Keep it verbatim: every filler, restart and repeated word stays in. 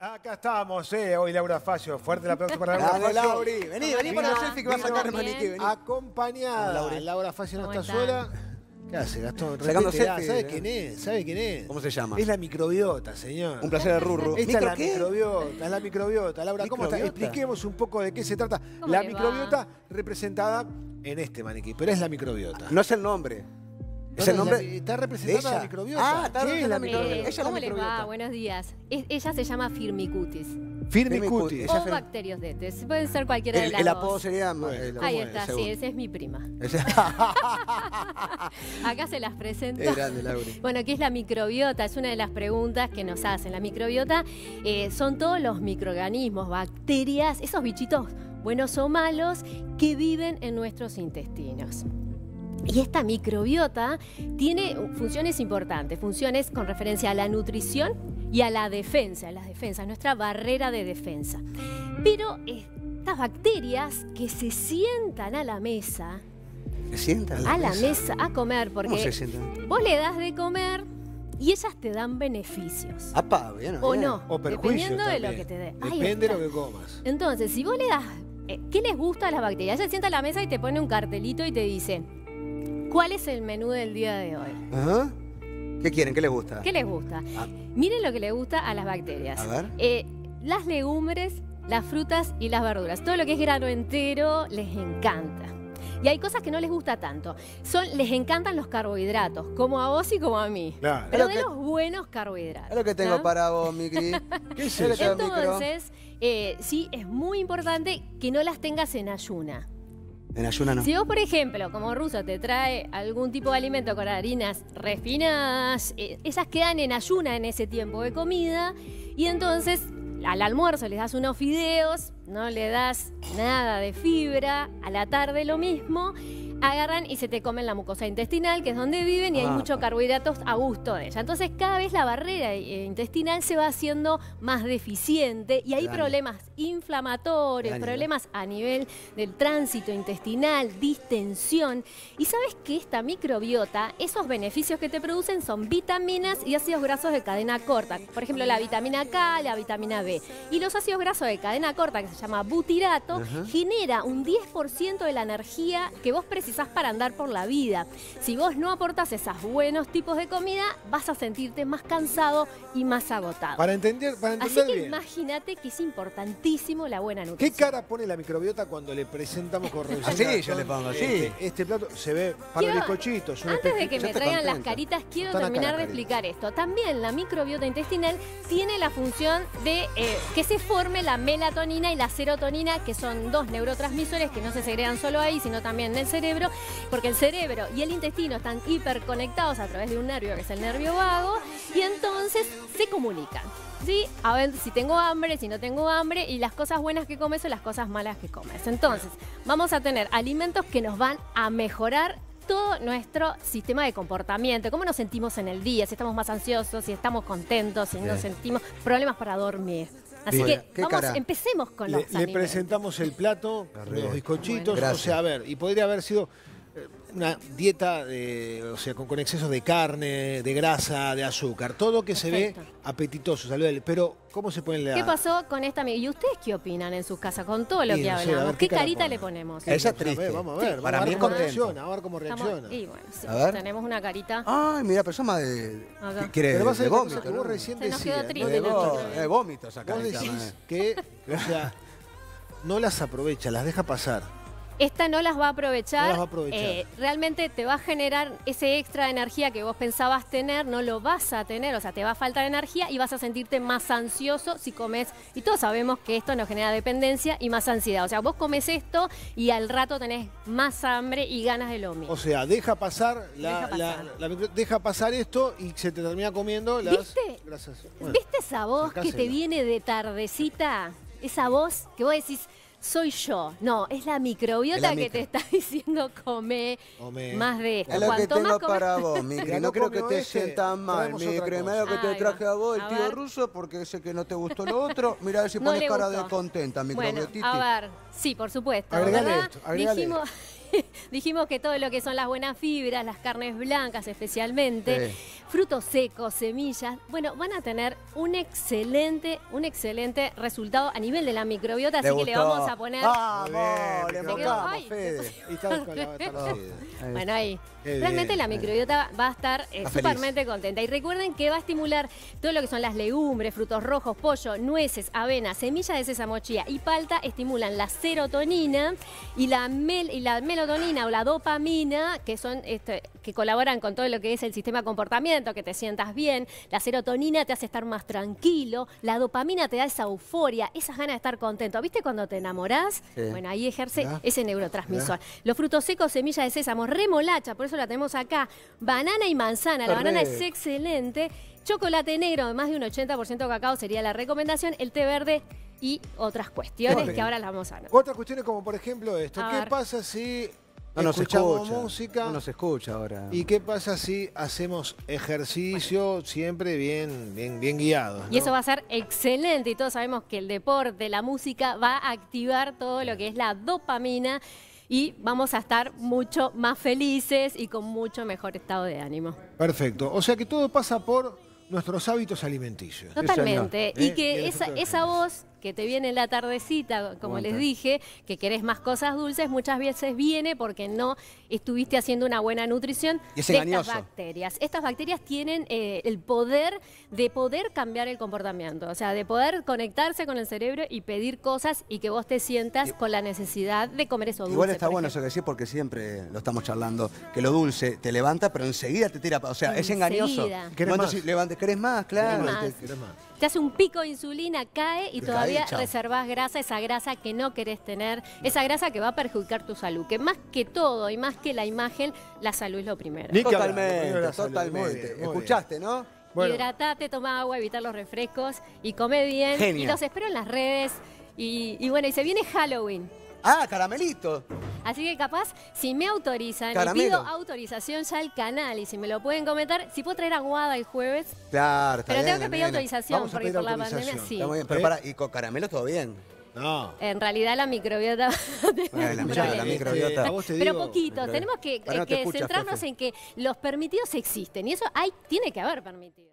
Acá estamos, eh, hoy Laura Facio. Fuerte el aplauso para Laura Dale, Facio. Lauri. Vení, vení para la selfie que vas a sacar el Vino maniquí. Vení. acompañada. Laura. Laura Facio no ¿Cómo está están? sola. ¿Qué hace, Gastón? Sacando Respétela. selfie, ¿Sabe eh. quién es? ¿Sabe quién es? ¿Cómo se llama? Es la microbiota, señor. Un placer, Rurru. Esta es la qué? microbiota, es la microbiota. Laura, ¿cómo está? ¿Microbiota? Expliquemos un poco de qué se trata. ¿Cómo La le va? microbiota representada en este maniquí, pero es la microbiota. No es el nombre. Es No, el no, nombre. la- está representada de ella. la microbiota. Ah, está ¿Qué es la representada la microbiota? Ella es la ¿Cómo les microbiota. va? Buenos días. Es- ella se llama Firmicutes. Firmicutes. Ella O fue- Bacteriostetes. Pueden ser cualquiera de El, las el dos. apodo sería. Bueno, el- Ahí ¿cómo es? está, Según. sí, esa es mi prima. Ese- Acá se las presento. Es grande, Lauri. Bueno, ¿qué es la microbiota? Es una de las preguntas que nos hacen. La microbiota eh, son todos los microorganismos, bacterias, esos bichitos buenos o malos que viven en nuestros intestinos. Y esta microbiota tiene funciones importantes, funciones con referencia a la nutrición y a la defensa, la defensa, nuestra barrera de defensa. Pero estas bacterias que se sientan a la mesa, ¿Se sientan? a la mesa a comer, ¿Cómo se porque sientan? vos le das de comer y ellas te dan beneficios. Apa, bien. O bien. no, O perjuicios dependiendo de lo también. que te dé. Ahí Depende de está. lo que comas. Entonces, si vos le das, eh, ¿qué les gusta a las bacterias? Ella se sienta a la mesa y te pone un cartelito y te dice, ¿cuál es el menú del día de hoy? Ajá. ¿Qué quieren? ¿Qué les gusta? ¿Qué les gusta? Ah. Miren lo que le gusta a las bacterias. A ver. Eh, las legumbres, las frutas y las verduras. Todo lo que es grano entero les encanta. Y hay cosas que no les gusta tanto. Son, les encantan los carbohidratos, como a vos y como a mí. Claro. Pero Es de lo que- los buenos carbohidratos. Es lo que tengo ¿no? para vos, mi Cris. ¿Qué es Es lo eso? que tengo, micro. Entonces, eh, sí, es muy importante que no las tengas en ayuna. En ayuna no. Si vos, por ejemplo, como ruso, te trae algún tipo de alimento con harinas refinadas, eh, esas quedan en ayuna en ese tiempo de comida y entonces al almuerzo les das unos fideos, no le das nada de fibra, a la tarde lo mismo, agarran y se te comen la mucosa intestinal, que es donde viven, y hay Ah, muchos pa. carbohidratos a gusto de ella. Entonces cada vez la barrera eh, intestinal se va haciendo más deficiente y hay Daño. problemas inflamatorios, Daño, ¿no? problemas a nivel del tránsito intestinal, distensión. Y sabes que esta microbiota, esos beneficios que te producen son vitaminas y ácidos grasos de cadena corta. Por ejemplo, la vitamina K, la vitamina B. Y los ácidos grasos de cadena corta, que se llama butirato, Ajá. genera un diez por ciento de la energía que vos precisás para andar por la vida. Si vos no aportás esos buenos tipos de comida, vas a sentirte más cansado y más agotado. Para entender, para Así entender que bien. imagínate que es importantísimo la buena ¿Qué nutrición. cara pone la microbiota cuando le presentamos con Rosina? Así yo le pongo, así. Este, este plato se ve para Quiero- bizcochitos. un Antes de que espejito. me estoy traigan las contento. caritas, quiero Están acá terminar las de caritas. explicar esto. También la microbiota intestinal tiene la función de eh, que se forme la melatonina y la serotonina, que son dos neurotransmisores que no se segregan solo ahí, sino también en el cerebro, porque el cerebro y el intestino están hiperconectados a través de un nervio, que es el nervio vago, y entonces se comunican. ¿Sí? A ver si tengo hambre, si no tengo hambre, y las cosas buenas que comes son las cosas malas que comes. Entonces, vamos a tener alimentos que nos van a mejorar todo nuestro sistema de comportamiento, cómo nos sentimos en el día, si estamos más ansiosos, si estamos contentos, si Bien. nos sentimos problemas para dormir. Así Bien. que ¿Qué vamos, cara? empecemos con Le, los le alimentos. presentamos el plato, Correcto. los bizcochitos. Bueno. O sea, a ver, y podría haber sido eh, una dieta de, o sea, con, con excesos de carne, de grasa, de azúcar. Todo que se ve Perfecto. apetitoso, saludable. Pero, ¿cómo se pueden leer? ¿Qué pasó con esta amiga? ¿Y ustedes qué opinan en sus casas con todo lo Y que no sé, a hablamos? ver, ¿Qué, ¿qué cara carita pone? le ponemos? Ella Vamos a ver, triste. Vamos a ver, vamos Para a mí ver cómo contento. reacciona, a ver cómo Estamos- reacciona. y bueno, sí, A ver. tenemos una carita. Ay, mira, pero llama de. Acá. ¿Qué quiere? Pero vas a de ver una vómito, cosa que ¿no? vos recién Se nos decías. quedó ¿no? triste De la vó- otra. de vómito esa Vos carita. decís que, o sea, no las aprovecha, las deja pasar. Esta no las va a aprovechar. No las va a aprovechar. Eh, realmente te va a generar ese extra de energía que vos pensabas tener, no lo vas a tener, o sea, te va a faltar energía y vas a sentirte más ansioso si comes. Y todos sabemos que esto nos genera dependencia y más ansiedad. O sea, vos comes esto y al rato tenés más hambre y ganas de lo mismo. O sea, deja pasar, la, Deja pasar. la- la micro- deja pasar esto y se te termina comiendo las ¿Viste? grasas. Bueno, ¿Viste esa voz que te sacásela. viene de tardecita? Esa voz que vos decís, soy yo. No, es la microbiota Es la que micro. te está diciendo come Come. más de esto. Es lo que Cuanto más tengo comes- para vos, Micri. Ya No no creo que comió te este, sientas mal, traemos otra Micri. cosa. Mira lo que te Ahí traje va. a vos, el A tío ver. ruso, porque sé que no te gustó lo otro. Mira a ver si No pones le cara gustó. de contenta, Bueno, microbiotiti. a ver, sí, por supuesto. Agregale ¿verdad? esto, agregale Dijimos, dijimos que todo lo que son las buenas fibras, las carnes blancas especialmente, Sí. frutos secos, semillas, bueno, van a tener un excelente, un excelente resultado a nivel de la microbiota, así que le vamos a poner... ¡Vamos! Muy Le bien, enfocamos, Ay, Fede. Y tal con la- tal la- Bueno, ahí. Qué Realmente bien. la microbiota va a estar eh, Está feliz. supermente contenta. Y recuerden que va a estimular todo lo que son las legumbres, frutos rojos, pollo, nueces, avena, semillas de sésamo, chía y palta. Estimulan la serotonina y la, mel y la melatonina o la dopamina, que son este, que colaboran con todo lo que es el sistema de comportamiento, que te sientas bien. La serotonina te hace estar más tranquilo. La dopamina te da esa euforia, esas ganas de estar contento. ¿Viste cuando te enamorás? Sí. Bueno, ahí ejerce Mirá. ese neurotransmisor. Los frutos secos, semillas de sésamo, remolacha, por eso la tenemos acá. Banana y manzana. La banana es Correcto. excelente. Chocolate negro de más de un ochenta por ciento cacao sería la recomendación. El té verde y otras cuestiones Correcto. que ahora las vamos a ver. Otras cuestiones como por ejemplo esto. A ¿Qué ver. pasa si No nos escuchamos escucha. música? No nos escucha ahora. ¿Y qué pasa si hacemos ejercicio siempre bien, bien, bien guiados? Y eso va a ser excelente y todos sabemos que el deporte, la música va a activar todo lo que es la dopamina y vamos a estar mucho más felices y con mucho mejor estado de ánimo. Perfecto. O sea que todo pasa por nuestros hábitos alimenticios. Totalmente. señor. Y Eh, que bien, esa, fruto de esa voz que te viene en la tardecita, como Aguanta. les dije, que querés más cosas dulces, muchas veces viene porque no estuviste haciendo una buena nutrición Y es de estas engañoso. bacterias. Estas bacterias tienen eh, el poder de poder cambiar el comportamiento, o sea, de poder conectarse con el cerebro y pedir cosas y que vos te sientas Y- con la necesidad de comer eso dulce. Igual está por bueno ejemplo. eso que decís porque siempre lo estamos charlando, que lo dulce te levanta, pero enseguida te tira, o sea, es engañoso. Enseguida. ¿Querés Cuando más? si levantes, ¿querés más? Claro. más. te- ¿Querés más? Te hace un pico de insulina, cae y Te todavía cae, chao. reservás grasa, esa grasa que no querés tener, esa grasa que va a perjudicar tu salud. Que más que todo y más que la imagen, la salud es lo primero. Ni que hablar, Totalmente, primero la salud. Muy totalmente. bien, muy bien. Escuchaste, ¿no? Bueno. Hidratate, toma agua, evitar los refrescos y come bien. Genia. Y los espero en las redes. Y, y bueno, y se viene Halloween. Ah, caramelito. Así que capaz, si me autorizan, Caramelo. y pido autorización ya al canal y si me lo pueden comentar, si puedo traer aguada el jueves, Claro, está pero bien, tengo que pedir nena. autorización Vamos a porque pedir por la autorización. pandemia sí. Está muy bien, pero ¿Eh? para, y con caramelo todo bien. No. En realidad la microbiota va a tener Bueno, la un micro- la problema. microbiota. a vos te Pero digo, poquito, microbiota. tenemos que, Ahora no te que escucha, centrarnos Fefe. en que los permitidos existen y eso hay, tiene que haber permitidos.